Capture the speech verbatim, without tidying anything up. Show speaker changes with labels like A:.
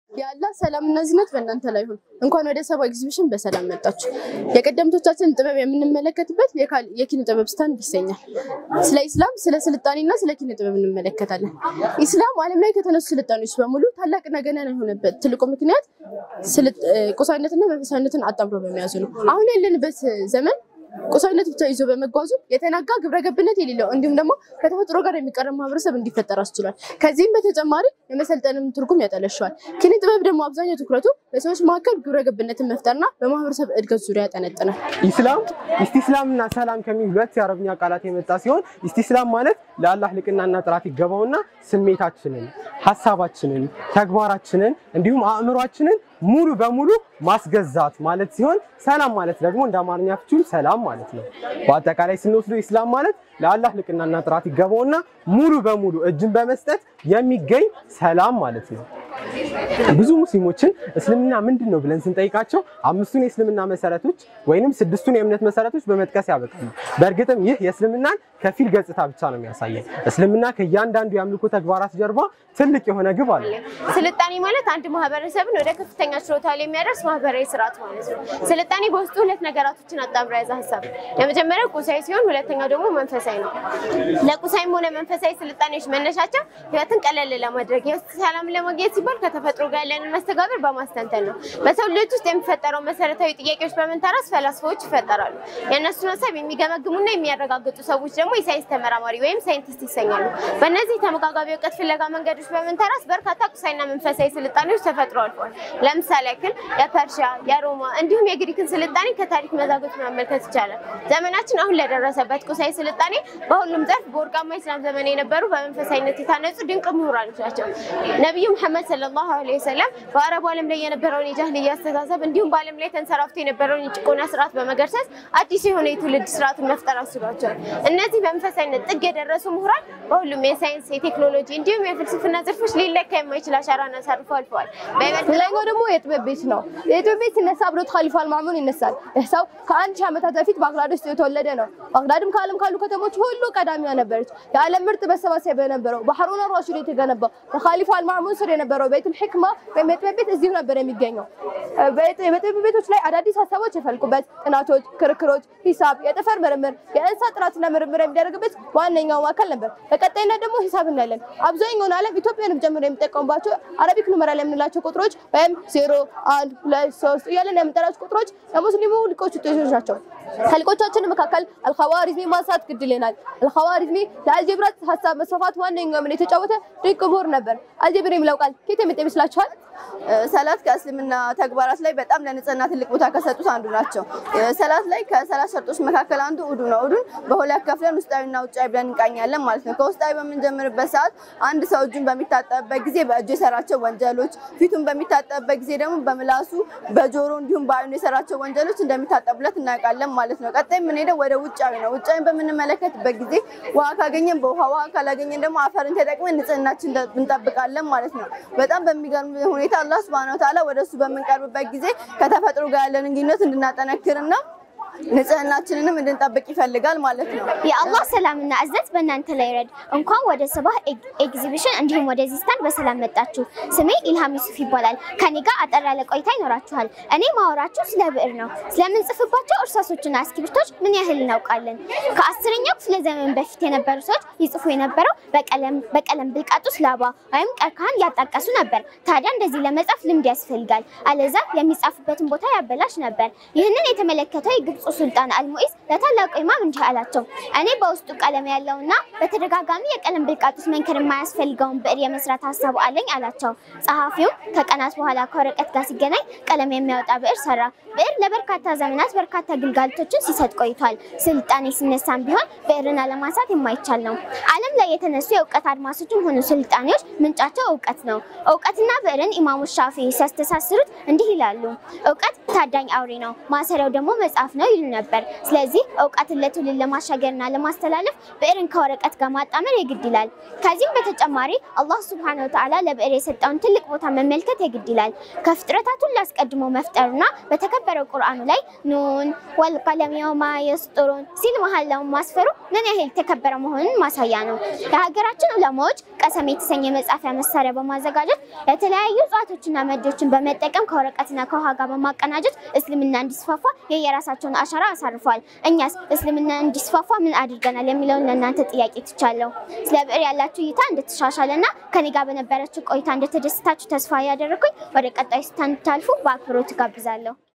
A: ያላህ ሰላምና ዝነት በእናንተ ላይ ይሁን እንኳን ወደ ሰባ ኤግዚቢሽን በሰላም መጣችሁ የቀደምቶቻችን ጥበብ የምንመለከትበት የኪነ ጥበብ ስታንድ ይሰኛል ስለ እስላም ስለ ስልጣኔና ስለ ኪነ ጥበብ እንመለከታለን እስላም ዓለም ላይ ከተነሱ ስልጣኔዎች በሙሉ ታላቅ ነገና የሆነበት ትልቁ ምክንያት ቁሳይነትና መንፈሳዊነትን አጣምሮ በመያዙ ነው አሁን ያለንበት ዘመን ቁሳይነት ብቻ ይዞ በመጓዙ የተናጋ ግብረገብነት የሌለው እንዲሁም ደግሞ ከተፈጥሮ ጋር የሚቀርብ ማህበረሰብ እንዲፈጠር አስችሏል ከዚህም በተጨማሪ የመሰልጠንም ትርጉም ያጠለሻል ኪነ ጥበብ ደግሞ አብዛኛው ትኩረቱ በሰዎች መካከል ግብረገብነትን መፍጠርና በማህበረሰብ እድገት ዙሪያ ያጠነጥናል
B: ኢስላም ኢስቲስላምና ሰላም ከሚሉ ሁለት የአረብኛ ቃላት የመጣ ሲሆን ኢስቲስላም ማለት ለአላህ ልቅናና ጥራት ይገባውና ስሜታችንን ሐሳባችንን ተግባራችንን እንዲሁም አእምሮአችንን ሙሉ በሙሉ ማስገዛት ማለት ሲሆን ሰላም ማለት ደግሞ እንደ አማርኛ ፍቺው ሰላም ማለት ነው በአጠቃላይ ስንወስደው ኢስላም ማለት ለአላህ ልቅናና ጥራት ይገባውና ሙሉ በሙሉ እጅን በመስጠት የሚገኝ ሰላም ማለት ነው ብዙ ሙስሊሞችን እስልምና ምንድነው ብለን ስንጠይቃቸው አምስቱን የእስልምና መሰረቶች ወይንም ስድስቱን የእምነት መሰረቶች በመጥቀስ ያበቃሉ በእርግጥም ይህ የእስልምናን ከፊል ገጽታ ብቻ ነው የሚያሳየው እስልምና ከእያንዳንዱ የአምልኮ ተግባራት ጀርባ ትልቅ የሆነ ግብ አለ
C: ስልጣኔ ማለት አንድ ማህበረሰብን ወደ ከፍተኛ ችሎታ ላይ የሚያደርስ ማህበራዊ ስርዓት ማለት ነው ስልጣኔ በውስጡ ሁለት ነገራቶችን አጣምሮ ያዘ ሐሳብ የመጀመሪያው ቁሳይ ሲሆን ሁለተኛው ደግሞ መንፈሳዊ ነው ለቁሳይም ሆነ መንፈሳዊ ስልጣኔዎች መነሻቸው ህይወትን ቀለል ለማድረግ ሰላም ለማግኘት ሲባል ከተፈጥሮ ጋር ያለንን መስተጋብር በማስተንተን ነው በሰው ልጅ ውስጥ የሚፈጠረው መሰረታዊ ጥያቄዎች በመንተራስ ፈላስፎች ይፈጠራሉ የነሱን ሐሳብ የሚገመግሙና የሚያረጋግጡ ሰዎች ደግሞ የሳይንስ ተመራማሪ ወይም ሳይንቲስት ይሰኛሉ በእነዚህ ተመጋጋቢ ዕውቀት ፍለጋ መንገዶች በመንተራስ በርካታ ቁሳይና መንፈሳዊ ስልጣኔዎች ተፈጥረዋል ለምሳሌ ያክል የፐርሺያ የሮማ እንዲሁም የግሪክን ስልጣኔ ከታሪክ መዛግብት መመልከት ይቻላል ዘመናችን አሁን ለደረሰበት ቁሳይ ስልጣኔ በሁሉም ዘርፍ በወርቃማ ኢስላም ዘመን የነበሩ በመንፈሳዊነት የታነጹ ድንቅ ምሁራኖች ናቸው ነብዩ መሐመድ ሰለላሁ ዐለይሂ ወሰለም በአረብ ዓለም ላይ የነበረውን የጃህልያ አስተሳሰብ እንዲሁም በዓለም ላይ ተንሰራፍቶ የነበረውን የጭቆና ስርዓት በመገርሰስ አዲስ የሆነ የትውልድ ስርዓትን መፍጠር አስችሏቸዋል እነዚህ በመንፈሳዊነት ጥግ የደረሱ ምሁራን በሁሉም የሳይንስ የቴክኖሎጂ እንዲሁም የፍልስፍና ዘርፎች ሊለካ የማይችል አሻራን አሳርፈው አልፈዋል
A: ሌላኛው ደግሞ የጥበብ ቤት ነው የጥበብ ቤት ሲነሳ አብሮት ኻሊፋ አልማዕሙን ይነሳል ይህሳው ከአንድ ሺህ ዓመታት በፊት ባግዳድ ውስጥ የተወለደ ነው ባግዳድም ከዓለም ካሉ ከተሞች ሁሉ ቀዳሚዋ ነበረች የዓለም ምርጥ መሰባሰቢያ የነበረው በሐሩን አልረሺድ የተገነባው በኻሊፋ አልማዕሙን ስር የነበረው ቤቱል ሂክማ ወይም የጥበብ ቤት እዚሁ ነበር የሚገኘው በጥበብ ቤቶች ላይ አዳዲስ ሐሳቦች የፈልቁበት ጥናቶች ክርክሮች ሂሳብ የጠፈር ምርምር የእንስሳት ጥናትና ምርምር የሚደረግበት ዋነኛው ማዕከል ነበር በቀጣይነት ደግሞ ሂሳብ እናያለን አብዛኛውን ዓለም ኢትዮጵያንም ጨምሮ የሚጠቀሙባቸው አረቢክ ኑመራል የምንላቸው ቁጥሮች ወይም ዜሮ አንድ ሁለት ሶስት እያለን የምንጠራቸው ቁጥሮች የሙስሊሙ ሊቆች ውጤቶች ናቸው ከሊቆቻችን መካከል አልኻዋሪዝሚ ማንሳት ግድ ይለናል አልኻዋሪዝሚ ለአልጀብራ ሐሳብ መስፋፋት ዋነኛው ምን የተጫወተ ድንቅ ምሁር ነበር አልጀብራ የሚለው ቃል ከየት የመጣ ይመስላችኋል
D: ሰላት ከእስልምና ተግባራት ላይ በጣም ለንጽህና ትልቅ ቦታ ከሰጡት አንዱ ናቸው ሰላት ላይ ከሰላት ሸርጦች መካከል አንዱ ውዱ ነው ውዱን በሁለት ከፍለን ውስጣዊና ውጫዊ ብለን እንቃኛለን ማለት ነው ከውስጣዊ በመንጀምርበት ሰዓት አንድ ሰው እጁን በሚታጠብበት ጊዜ በእጁ የሰራቸው ወንጀሎች ፊቱን በሚታጠብበት ጊዜ ደግሞ በምላሱ በጆሮ እንዲሁም በአይኑ የሰራቸው ወንጀሎች እንደሚታጠብለት እናውቃለን ማለት ነው ቀጣይ ምን ሄደ ወደ ውጫዊ ነው ውጫዊን በመንመለከትበት ጊዜ ውሃ ካገኘን በውሃ ውሃ ካላገኘን ደግሞ አፈርን ተጠቅመን ንጽህናችን እንጠብቃለን ማለት ነው በጣም በሚገርም ሁኔታ አላህ Subhanahu Wa Ta'ala ወደሱ በመንቀርብበት ጊዜ ከተፈጥሮ ጋር ያለንን ግንኙነት እንድናጠነክርና ንጽህናችንንም እንድንጠብቅ ይፈልጋል ማለት ነው
E: የአላህ ሰላምና እዝነት በእናንተ ላይ ይረድ እንኳን ወደ ሰባህ ኤግዚቢሽን እንዲሁም ወደ ዚስታን በሰላም መጣችሁ ስሜ ኢልሃም ዩሱፍ ይባላል ከኔ ጋር አጠር ያለ ቆይታ ይኖራችኋል እኔ ማወራችሁ ስለ ብዕር ነው ስለምንጽፍባቸው እርሳሶችና እስክሪብቶች ምን ያህል እናውቃለን ከአስረኛው ክፍለ ዘመን በፊት የነበሩ ሰዎች ይጽፉ የነበረው በቀለም በቀለም ብልቃጡስ ላባ ወይም ቀርከሃን ያጣቀሱ ነበር ታዲያ እንደዚህ ለመጻፍ ልምድ ያስፈልጋል አለዛ የሚጻፍበትን ቦታ ያበላሽ ነበር ይህንን የተመለከተው የግብጽ ሱልጣን አልሙኢዝ ለታላቁ ኢማም እንዲህ አላቸው እኔ በውስጡ ቀለም ያለውና በተደጋጋሚ የቀለም ብልቃጡስ መንከር የማያስፈልገውን ብዕር የመስራት ሐሳብ አለኝ አላቸው ጸሐፊው ከቀናት በኋላ ከወረቀት ጋር ሲገናኝ ቀለም የሚያወጣ ብዕር ሰራ ብዕር ለበርካታ ዘመናት በርካታ ግልጋሎቶችን ሲሰጥ ቆይቷል ስልጣኔ ሲነሳም ቢሆን ብዕርን አለማንሳት የማይቻል ነው ዓለም ላይ የተነሱ የእውቀት አድማሶችም ሆኑ ስልጣኔዎች ምንጫቸው እውቀት ነው እውቀትና ብዕርን ኢማሙ ሻፊዒ ሲያስተሳስሩት እንዲህ ይላሉ እውቀት ታዳኝ አውሬ ነው ማሰሪያው ደግሞ መጽሐፍ ነው ይሉ ነበር። ስለዚህ እውቀትን ለትውልድ ለማሻገርና ለማስተላለፍ ብዕርን ከወረቀት ጋር ማጣመር የግድ ይላል። ከዚህም በተጨማሪ አላህ ሱብሓነሁ ወተዓላ ለብዕር የሰጠውን ትልቅ ቦታ መመልከት የግድ ይላል። ከፍጥረታት ሁሉ አስቀድሞ መፍጠሩና በተከበረው ቁርአኑ ላይ ኑን ወልቀለም ወማ የስጡሩን ሲል መሐላውን ማስፈሩ ምን ያህል የተከበረ መሆኑን ማሳያ ነው። የሀገራችን ዑለማዎች ቀሰም የተሰኘ መጻፊያ መሳሪያ በማዘጋጀት የተለያዩ እጽዋቶችና መዶችን በመጠቀም ከወረቀትና ከውሃ ጋር በማቀናጀት እስልምና እንዲስፋፋ የየራሳቸውን አሻራ አሳርፈዋል። እኛስ እስልምና እንዲስፋፋ ምን አድርገናል የሚለውን ለእናንተ ጥያቄ ትቻለሁ። ስለ ብዕር ያላችሁ እይታ እንድትሻሻልና ከኔ ጋር በነበረችው ቆይታ እንደተደሰታችሁ ተስፋ ያደረኩኝ ወደ ቀጣዩ ስታንታልፉ በአክብሮት ጋብዛለሁ።